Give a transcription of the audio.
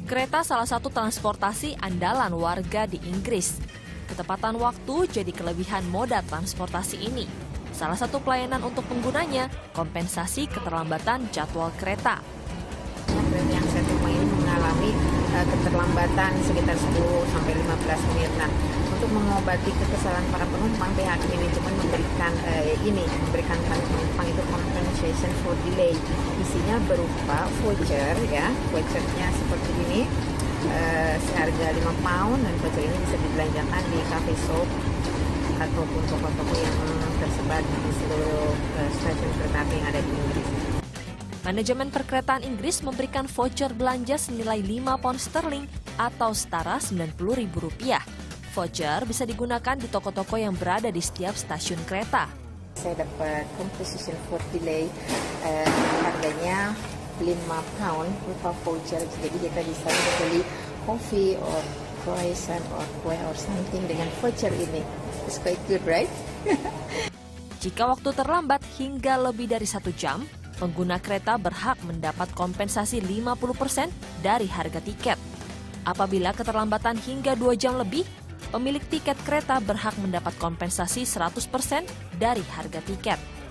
Kereta salah satu transportasi andalan warga di Inggris. Ketepatan waktu jadi kelebihan moda transportasi ini. Salah satu pelayanan untuk penggunanya, kompensasi keterlambatan jadwal kereta. Kereta yang saya temui ini mengalami keterlambatan sekitar 10-15 menit. Nah, untuk mengobati kekesalan para penumpang, pihak manajemen memberikan penumpang itu compensation for delay. Isinya berupa voucher, ya, vouchernya seperti ini, seharga £5, dan voucher ini bisa dibelanjakan di cafe shop ataupun toko-toko yang tersebar di seluruh stasiun kereta api yang ada di Inggris. Manajemen perkeretaan Inggris memberikan voucher belanja senilai £5 atau setara Rp90.000. Voucher bisa digunakan di toko-toko yang berada di setiap stasiun kereta. Saya dapat compensation for delay, harganya £5 berupa voucher. Jadi kita bisa beli coffee or croissant or kue or something dengan voucher ini. It's quite good, right? Jika waktu terlambat hingga lebih dari 1 jam, pengguna kereta berhak mendapat kompensasi 50% dari harga tiket. Apabila keterlambatan hingga 2 jam lebih, pemilik tiket kereta berhak mendapat kompensasi 100% dari harga tiket.